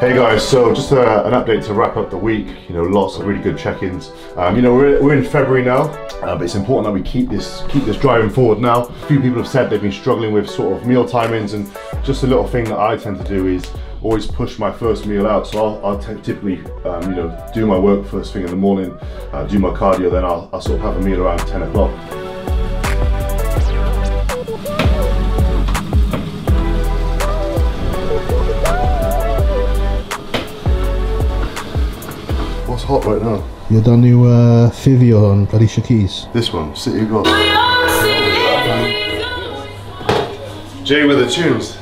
Hey guys, so just an update to wrap up the week. You know, lots of really good check-ins. You know, we're in February now, but it's important that we keep this driving forward now. A few people have said they've been struggling with sort of meal timings, and just a little thing that I tend to do is always push my first meal out. So I'll typically, you know, do my work first thing in the morning, do my cardio, then I'll sort of have a meal around 10 o'clock. What's hot right now? You're the new Fivio on Alicia Keys. This one, City of God. Jay with the tunes.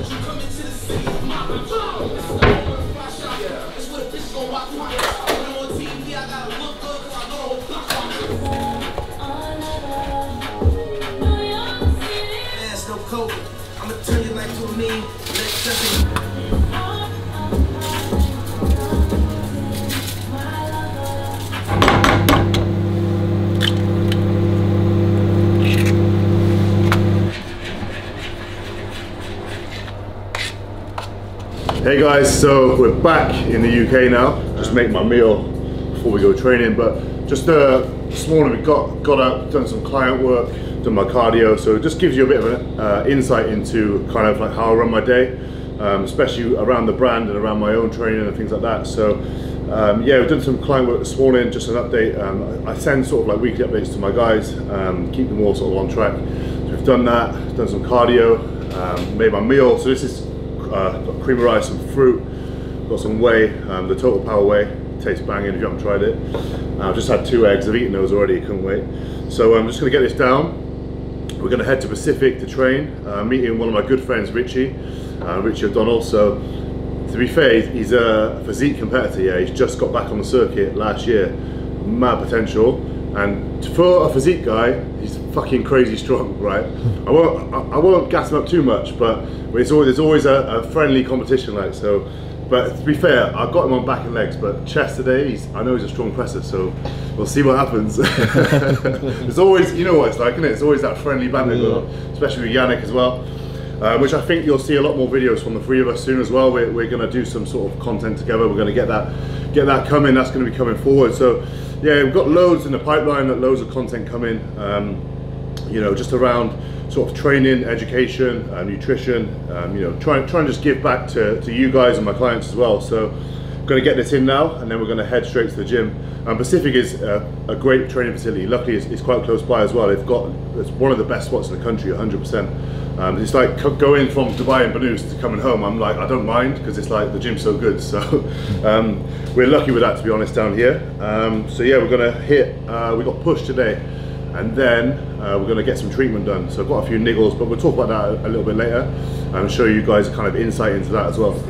Hey guys, so we're back in the UK now. Just make my meal before we go training, but just this morning we got out, done some client work, done my cardio, so it just gives you a bit of an insight into kind of like how I run my day, especially around the brand and around my own training and things like that. So yeah, we've done some client work this morning, just an update. I send sort of like weekly updates to my guys, keep them all sort of on track. So we've done that, done some cardio, made my meal. So this is got cream of rice, some fruit, got some whey, the Total Power Whey, tastes banging if you haven't tried it. I've just had 2 eggs, I've eaten those already, couldn't wait. So I'm just going to get this down. We're going to head to Pacific to train, meeting one of my good friends, Richie O'Donnell. So to be fair, he's a physique competitor, yeah, he's just got back on the circuit last year, mad potential. And for a physique guy, he's fucking crazy strong, right? I won't gas him up too much, but there's always a friendly competition, like so. But to be fair, I've got him on back and legs, but chest today, I know he's a strong presser, so we'll see what happens. There's always, you know what it's like, isn't it? It's always that friendly banter going on, especially with Yannick as well. Which I think you'll see a lot more videos from the 3 of us soon as well. We're going to do some sort of content together. We're going to get that coming. That's going to be coming forward. So yeah, we've got loads in the pipeline, loads of content coming. You know, just around sort of training, education, nutrition. You know, try and just give back to you guys and my clients as well. So I'm going to get this in now, and then we're going to head straight to the gym. Pacific is a great training facility. Luckily, it's quite close by as well. It's one of the best spots in the country, 100%. It's like going from Dubai and Banus to coming home. I'm like, I don't mind, because it's like the gym's so good. So we're lucky with that, to be honest, down here. So yeah, we're gonna hit. We got pushed today, and then we're gonna get some treatment done. So I've got a few niggles, but we'll talk about that a little bit later and show you guys kind of insight into that as well.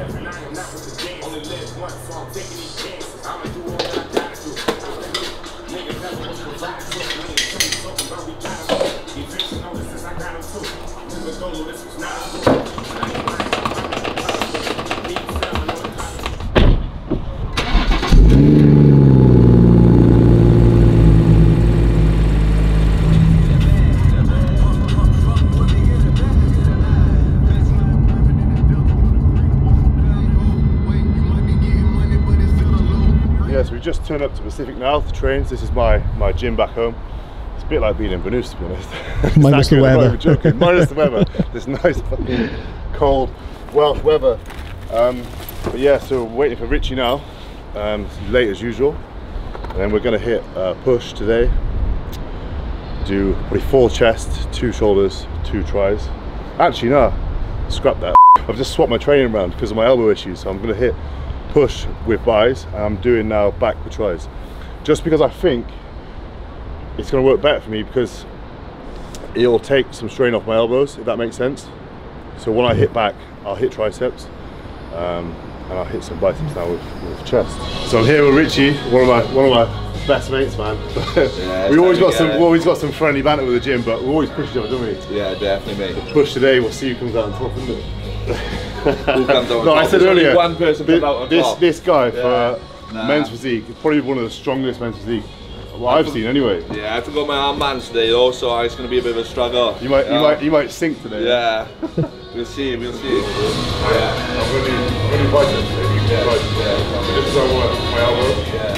So we just turned up to Pacific now to train. This is my gym back home. It's a bit like being in Banus, to be honest. Minus the weather. Joking. Minus the weather. This nice fucking cold Welsh weather. But yeah, so we're waiting for Richie now. Late as usual. And then we're going to hit push today. Do probably 4 chest, 2 shoulders, 2 tries. Actually, no, scrap that. I've just swapped my training around because of my elbow issues. So I'm going to hit push with buys, and I'm doing now back with tries, just because I think it's going to work better for me, because it'll take some strain off my elbows, if that makes sense. So when I hit back, I'll hit triceps, and I'll hit some biceps now with chest. So I'm here with Richie, one of my best mates, man. Yeah, we always got some friendly banter with the gym, but we always push each other, don't we? Yeah, definitely, mate. The push today, we'll see who comes out on top, isn't it? No, I said earlier, one person come out on top. This guy for men's physique is probably one of the strongest men's physique I've seen anyway. Yeah, I have to go my armbands today though, so it's going to be a bit of a struggle. You might sink today. Yeah, we'll see. Yeah. I'm going to invite him. Yeah. Right. Yeah. Just because I want my elbow. Yeah.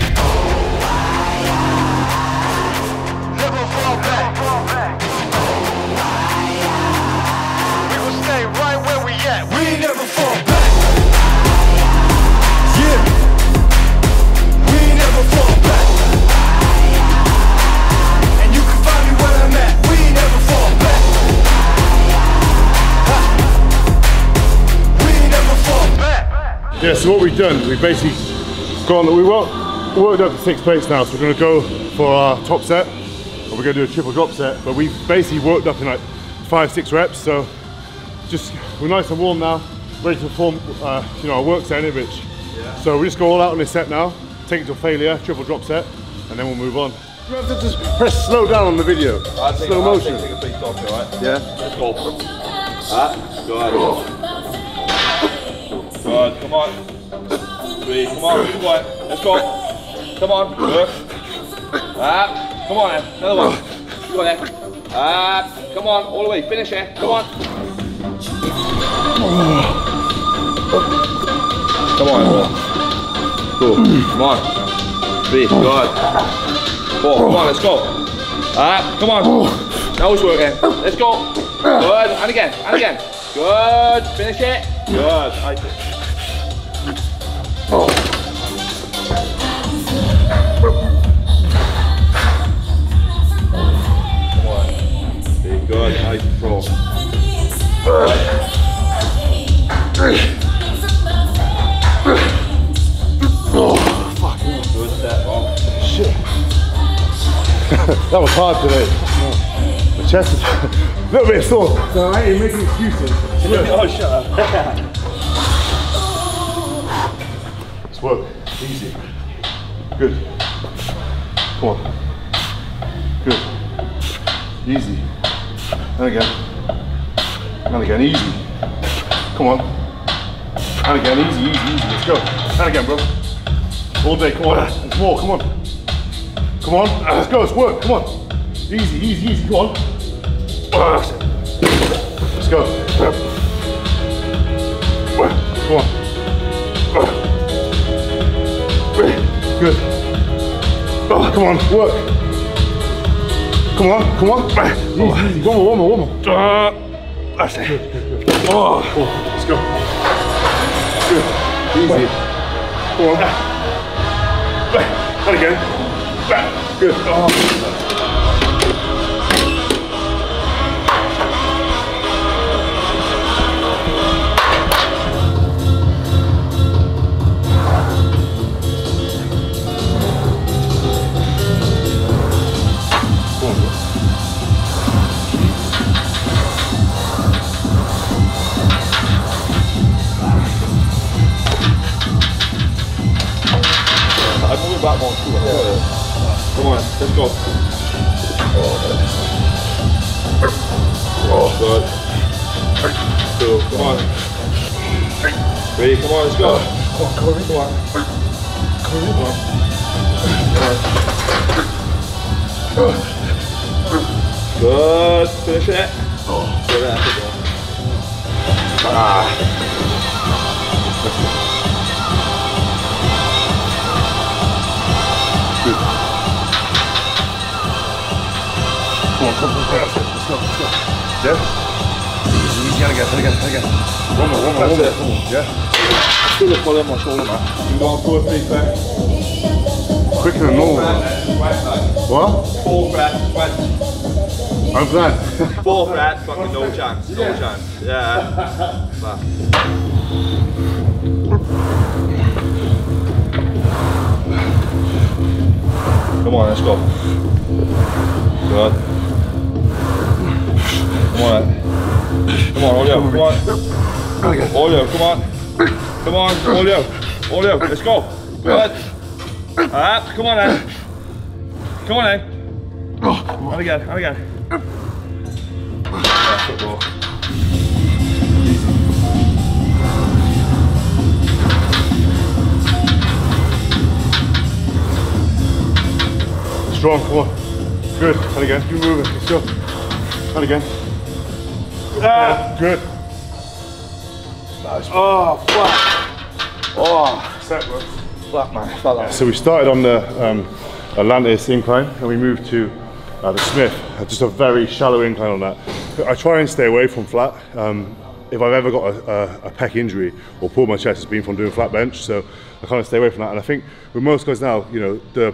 Never fall back. We will stay right where we at. We ain't never fall back. Yeah. We ain't never fall back. And you can find me where I'm at. We ain't never fall back. We ain't never fall back. Yeah, so what we've done, we've basically gone, we worked up to 6 plates now, so we're going to go for our top set, and we're going to do a triple drop set, but we've basically worked up in like 5-6 reps, so just, we're nice and warm now, ready to perform, you know, our work set, innit, Rich? Yeah. So we just go all out on this set now, take it to failure, triple drop set, and then we'll move on. You have to just press slow down on the video, slow motion. Take a big top, alright? Yeah? Let's go. Good. Good, come on. 3, come on, keep going. Let's go. Come on, good. Come on then, another one. Go on then. Come on, all the way, finish it. Come on. Come on, bro. 2, come on. 3, good. 4, come on, let's go. Come on. Now it's working. Let's go. Good, and again, and again. Good, finish it. Good. Good, nice control. Oh, fuck. Good step off. Shit. That was hard today. My chest is a little bit sore. So I ain't making excuses. Oh, shut up. Let's work. Easy. Good. Come on. Good. Easy. And again. And again. Easy. Come on. And again. Easy, easy, easy. Let's go. And again, bro. All day. Come on. There's more. Come on. Come on. Let's go. Let's work. Come on. Easy, easy, easy. Come on. That's it. Let's go. Come on. Good. Oh, come on, work. Come on, come on. Easy, easy. One more. That's it. Good. Oh, let's go. Good. Easy. Come on. And again. Good. Oh. I'm moving back more too. Come on, let's go. Oh, good. 2, come on. 3, come on, let's go. Come on. Good, finish it. Good, that's it. Good. Come on, let's go. Yeah? Easy, and again. One more. That's it. Yeah? Still just pulling my shoulder, man. You go on 2 or 3 back. Quicker than normal. What? 4 reps, I'm glad. 4 reps, fucking no chance. No chance. Yeah. Come on, let's go. Good. Come on. Come on, Olio, come on. Olio, come on. Come on, Olio, let's go. Good. Come on then. Come on then. And again. That's it, bro. Strong, come on. Good. And again, keep moving. Let's go. And again. Good. Nice. Oh, fuck. Oh, set, bro. flat, man. Flat that. So we started on the Atlantis incline and we moved to the Smith, just a very shallow incline on that. I try and stay away from flat. If I've ever got a pec injury or pulled my chest, it's been from doing flat bench, so I kind of stay away from that. And I think with most guys now, you know,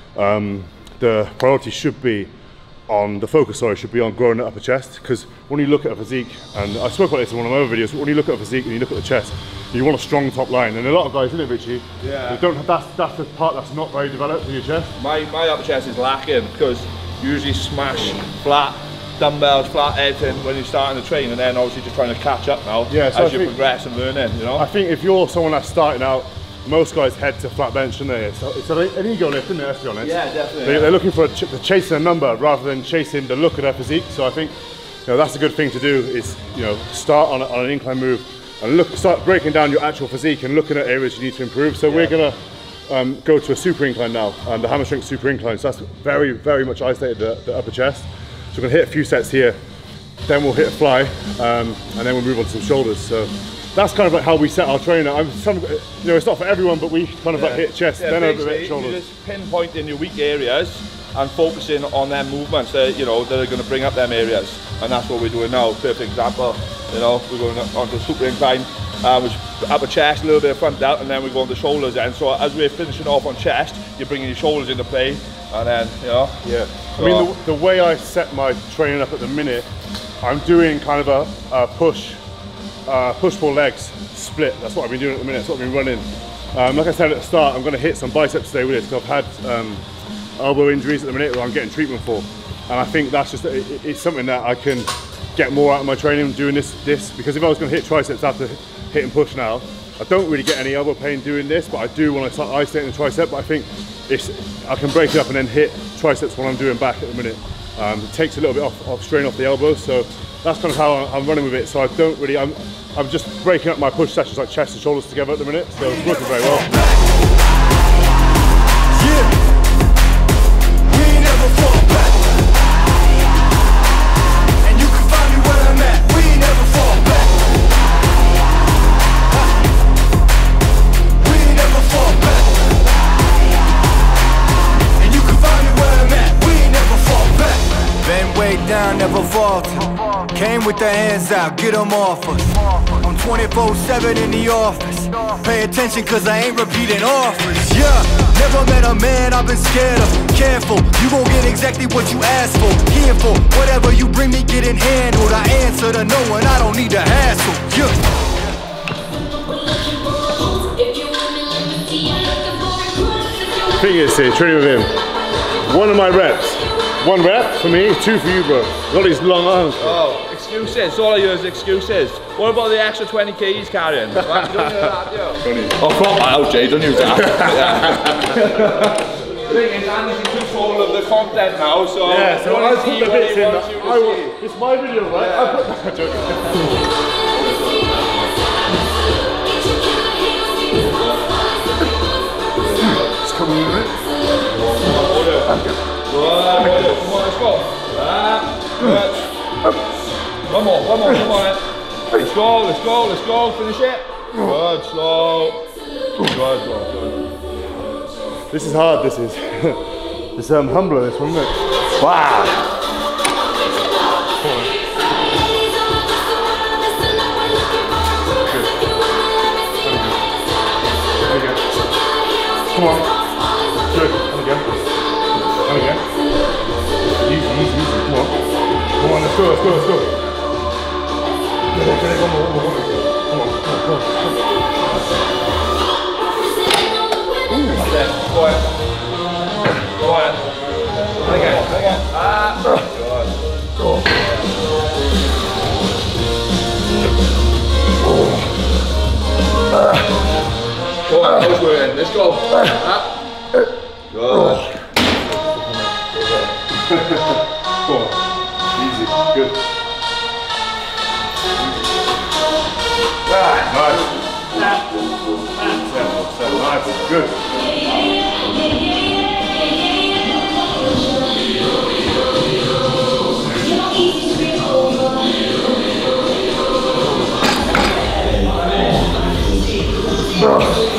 the priority should be on, the focus, sorry, should be on growing the upper chest, because when you look at a physique, and I spoke about this in one of my other videos, when you look at a physique and you look at the chest, you want a strong top line, and a lot of guys, isn't it, Richie? Yeah. Don't have, that's the part that's not very developed in your chest. My upper chest is lacking because you usually smash flat dumbbells, flat everything when you're starting to train, and then obviously just trying to catch up now as you progress and learning, you know? I think if you're someone that's starting out, most guys head to flat bench, don't they? It's an ego lift, isn't it, let's be honest? Yeah, definitely. They're looking for chasing a number rather than chasing the look of their physique. So I think, you know, that's a good thing to do, is, you know, start on an incline move and start breaking down your actual physique and looking at areas you need to improve. So we're gonna go to a super incline now, the hammer strength super incline. So that's very, very much isolated the upper chest. So we're gonna hit a few sets here, then we'll hit a fly, and then we'll move on to some shoulders. So that's kind of like how we set our training. You know, it's not for everyone, but we kind of like hit chest, then over hit shoulders. You're just pinpointing your weak areas and focusing on them movements that, you know, that are going to bring up them areas, and that's what we're doing now. Perfect example. You know, we're going onto super incline, which upper chest, a little bit of front delt, and then we go on the shoulders. And so as we're finishing off on chest, you're bringing your shoulders into play, and then, you know. Yeah. So, I mean, the way I set my training up at the minute, I'm doing kind of a push-pull legs split. That's what I've been doing at the minute. That's what I've been running. Like I said at the start, I'm going to hit some biceps today with it, because I've had elbow injuries at the minute that I'm getting treatment for, and I think that's just it's something that I can get more out of my training doing this, because if I was going to hit triceps after hit and push now, I don't really get any elbow pain doing this, but I do when I start isolating the tricep. But I think I can break it up and then hit triceps when I'm doing back at the minute. It takes a little bit of strain off the elbows, so that's kind of how I'm running with it. So I don't really, I'm just breaking up my push sessions like chest and shoulders together at the minute, so it's working very well. Yeah. We ain't never fall back. And you can find me where I'm at. We ain't never fall back. We ain't never fall back. And you can find me where I'm at. We ain't never fall back. Been way down, never falter. Came with the hands out, get them off us. I'm 24/7 in the office. Pay attention cause I ain't repeating offers. Yeah, never met a man I've been scared of. Careful, you gon' get exactly what you asked for. Here for whatever you bring me, getting handled. I answer to no one, I don't need to hassle. Yeah. The thing is, training with him, one of my reps, one rep for me, two for you, bro. Got these long arms, bro. Oh, excuses. All I hear is excuses. What about the extra 20 kg carrying? Don't hear that, yo. Oh, crop that out, Jay. Don't use that. The thing is, Andy's in control of the content now, so yeah. So I put the bits in. It's my video, right? Yeah. I put that. Joking. It's coming in, right? Come on, let's go. One more, come on. Let's go, finish it. Good, slow. Good. This is hard, this is. It's humbler, this one, isn't it? Wow. Come on. Good. And again. Easy. Come on. Let's go. Come on. Go ahead. Again. Go on, let's go. Good. Go on. Easy. Good. Nice. Nice. Good. Oh.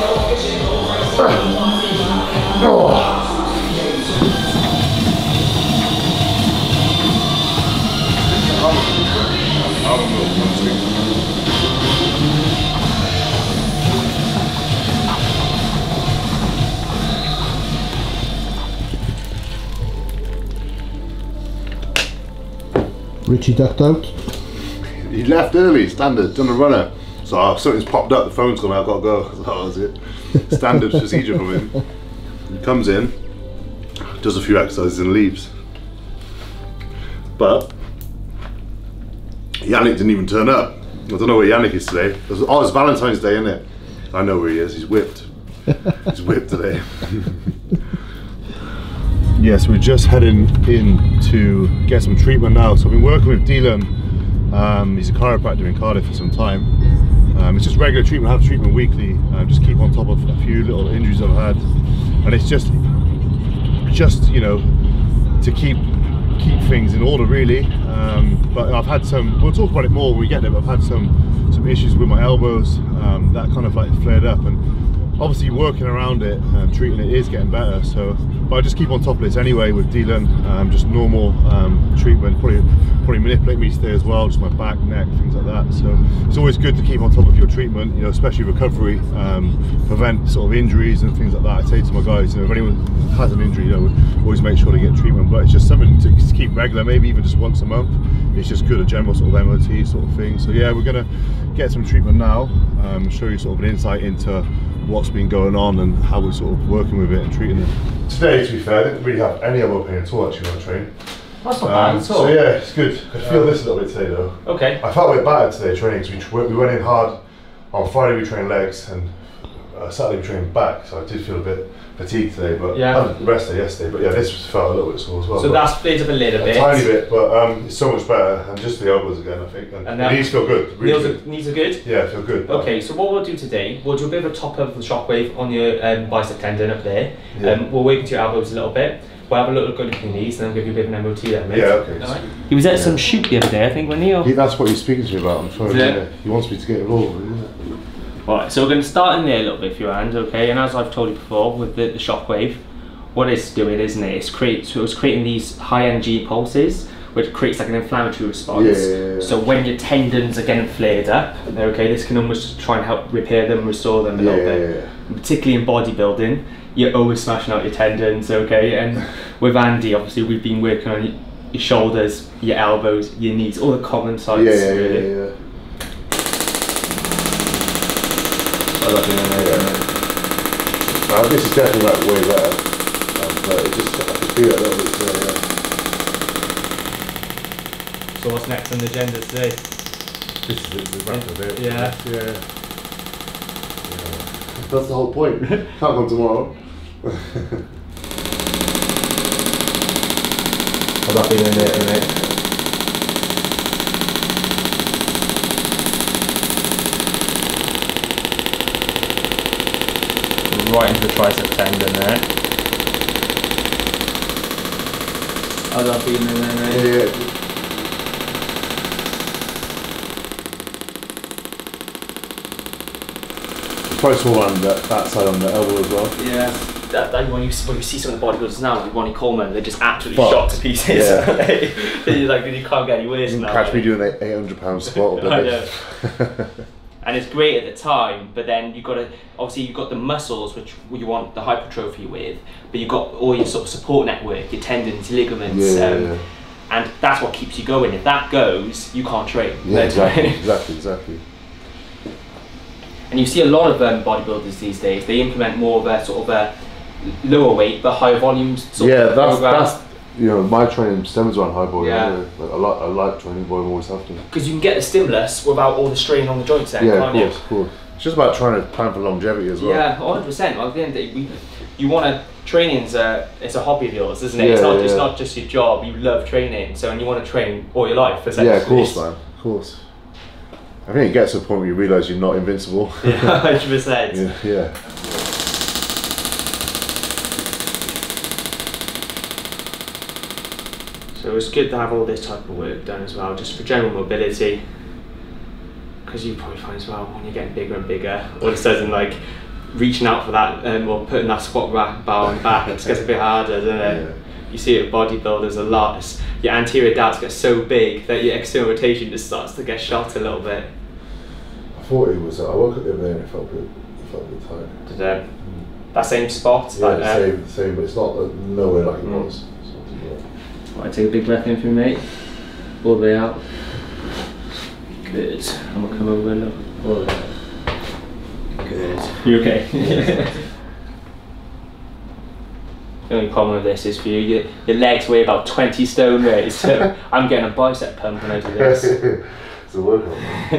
Richie ducked out? He left early, standard, done a runner. So something's popped up, the phone's gone out, I've got to go. So that was it. Standard procedure from him. He comes in, does a few exercises and leaves. But Yannick didn't even turn up. I don't know where Yannick is today. Oh, it's Valentine's Day, isn't it? I know where he is, he's whipped. He's whipped today. Yes, we're just heading in to get some treatment now. So I've been working with Dylan. He's a chiropractor in Cardiff for some time. It's just regular treatment, I have treatment weekly. Just keep on top of a few little injuries I've had. And it's just you know, to keep things in order really. But I've had some, we'll talk about it more when we get there, but I've had some issues with my elbows that kind of like flared up, and obviously working around it and treating it is getting better. So, but I just keep on top of this anyway with Dylan. Just normal treatment, probably manipulate me today as well, just my back, neck, things like that. So it's always good to keep on top of your treatment, you know, especially recovery, prevent sort of injuries and things like that. I say to my guys, you know, if anyone has an injury, you know, always make sure they get treatment. But it's just something to keep regular, maybe even just once a month. It's just good, a general sort of MOT sort of thing. So yeah, we're gonna get some treatment now, show you sort of an insight into what's been going on and how we're sort of working with it and treating it. Today, to be fair, I didn't really have any elbow pain at all actually on the train. That's not bad at all. So yeah, it's good. I feel this a little bit today though. Okay. I felt a bit battered today training because we went in hard. On Friday we trained legs and Saturday we trained back, so I did feel a bit fatigued today, but I had the rest day yesterday, but yeah, this felt a little bit sore as well. So that's split up a little bit. A tiny bit, but it's so much better, and just the elbows again, I think. And the knees feel good. Really good. Knees are good? Yeah, feel good. Okay, so what we'll do today, we'll do a bit of a top of the shockwave on your bicep tendon up there. Yeah. We'll work into your elbows a little bit. We'll have a little look at your knees and then we'll give you a bit of an MOT then, mate. Yeah, okay. Right. He was at some shoot the other day, I think, wasn't he? That's what he's speaking to me about on the phone. Yeah. He wants me to get involved, isn't it? Right, so we're going to start in there a little bit for your hand, okay? And as I've told you before, with the shockwave, what it's doing, isn't it? It's creating these high energy pulses, which creates like an inflammatory response. Yeah. So when your tendons are getting flared up, okay, this can almost try and help repair them, restore them a little bit. And particularly in bodybuilding, you're always smashing out your tendons, okay? And with Andy, obviously, we've been working on your shoulders, your elbows, your knees, all the common sites, really. Yeah. This is definitely like way better, but it just, I can feel it a little bit today, yeah. So what's next on the agenda today? This is the rest of it. Yeah. That's the whole point. Can't come tomorrow. How's that feeling there, mate? Right into the tricep tendon there. How's that feeling there, mate? Yeah. Probably sore on that side on the elbow as well. Yeah. That when you see some of the bodybuilders now, like Ronnie Coleman, they're just absolutely shot to pieces. Yeah. You're like, you can't get any worse than that. Catch me doing an 800-pound squat. I know. And it's great at the time, but then you've got the muscles which you want the hypertrophy with, but you've got all your sort of support network, your tendons, your ligaments, and that's what keeps you going. If that goes, you can't train. Yeah, exactly. And you see a lot of bodybuilders these days, they implement more of a sort of a lower weight but higher volumes sort of program. That's you know, my training stems around high volume. Yeah. I like training volume, always have to. Because you can get the stimulus without all the strain on the joints then, can't you? Of course. It's just about trying to plan for longevity as well. Yeah, 100%. Well, at the end of the day, you want to, training's it's a hobby of yours, isn't it? It's not just your job, you love training, so and you want to train all your life, essentially. Yeah, of course, man, of course. I think it gets to a point where you realise you're not invincible. Yeah, 100%. Yeah. So it's good to have all this type of work done as well, just for general mobility. Because you probably find as well, when you're getting bigger and bigger, all of a sudden, like, reaching out for that or putting that squat bar on the back, it gets a bit harder, doesn't it? Yeah. You see it with bodybuilders a lot. Your anterior delts get so big that your external rotation just starts to get shot a little bit. I thought it was. I woke up the other day and it felt a bit tight. Did it? That same spot? Yeah, the same, but it's not nowhere like it was. Right, take a big breath in for me, mate. all the way out. Good. I'm gonna come over now. All the way out. Good. You okay? The only problem with this is for you, your legs weigh about 20 stone, right? So I'm getting a bicep pump when I do this. It's a workout.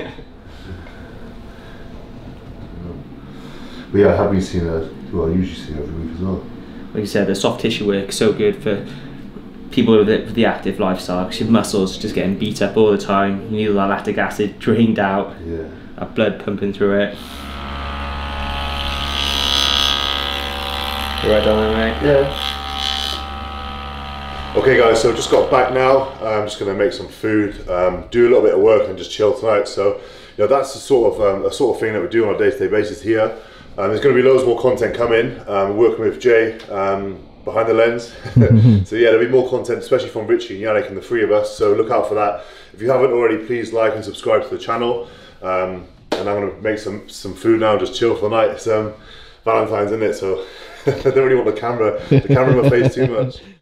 But yeah, I have been seeing I usually see it every week as well. Like you said, the soft tissue work is so good for people with the active lifestyle, because your muscles just getting beat up all the time. You need all that lactic acid drained out, that blood pumping through it. You right down there, mate? Yeah. Okay guys, so just got back now. I'm just going to make some food, do a little bit of work and just chill tonight. So that's the sort of thing that we do on a day-to-day basis here. There's going to be loads more content coming. We're working with Jay behind the lens. So yeah, there'll be more content, especially from Richie and Yannick and the three of us. So look out for that. If you haven't already, please like and subscribe to the channel. And I'm going to make some food now, just chill for the night. It's Valentine's, isn't it? So I don't really want the camera in my face too much.